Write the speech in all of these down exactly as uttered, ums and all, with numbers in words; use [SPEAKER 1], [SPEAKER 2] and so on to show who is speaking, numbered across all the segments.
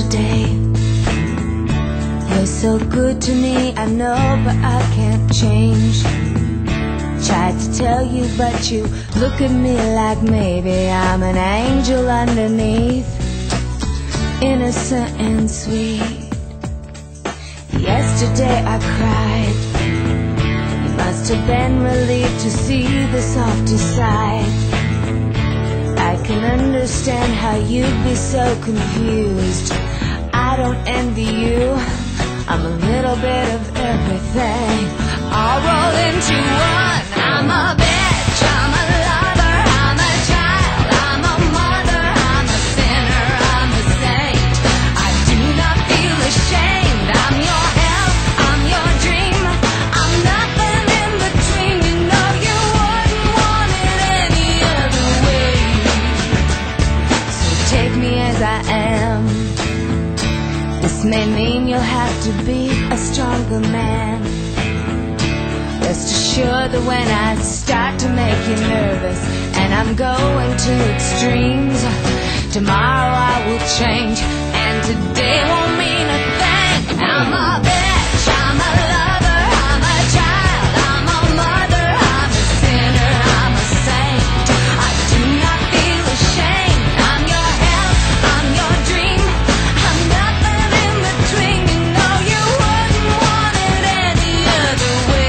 [SPEAKER 1] yesterday. You're so good to me, I know, but I can't change. Tried to tell you, but you look at me like maybe I'm an angel underneath, innocent and sweet. Yesterday I cried. You must have been relieved to see the softer side. I can understand how you'd be so confused. I don't envy you, I'm a little bit of everything, all rolled into one. I'm a bitch, I'm a lover, I'm a child, I'm a mother, I'm a sinner, I'm a saint. I do not feel ashamed. I'm your hell, I'm your dream, I'm nothing in between. You know you wouldn't want it any other way. So take me as I am. This may mean you'll have to be a stronger man. Rest assured that when I start to make you nervous and I'm going to extremes, tomorrow I will change, and today won't mean a thing. I'm a bitch, I'm a lover, I'm a child, I'm a mother, I'm a sinner, I'm a saint. I do not feel ashamed. I'm your hell, I'm your dream, I'm nothing in between. You know you wouldn't want it any other way.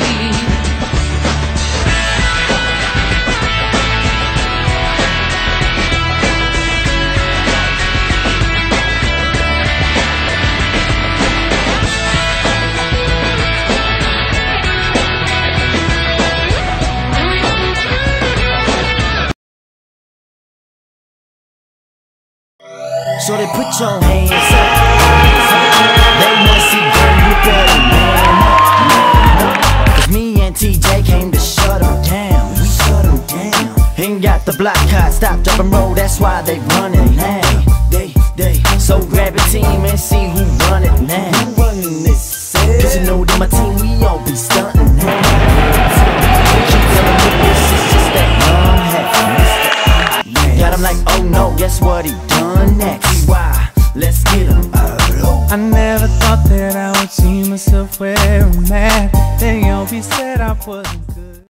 [SPEAKER 2] So they put your hands up. They wanna see girl, you better man up. Cause me and T J came to shut them down. We shut them down. Ain't got the block hot, stopped up and roll, that's why they running now. They, they, so grab a team and see who run it now. Who running this? Cause you know that my team, we all be stunting now. Keep telling me this is just that unhappy. Got him like, oh no, guess what he done next? Why? Let's get him.
[SPEAKER 3] I never thought that I would see myself where I'm at. They always said I wasn't